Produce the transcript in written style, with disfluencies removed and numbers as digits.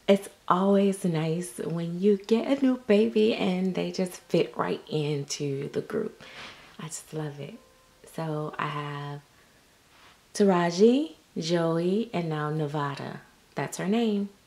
It's always nice when you get a new baby and they just fit right into the group. I just love it. So I have Taraji, Joey, and now Nevada. That's her name.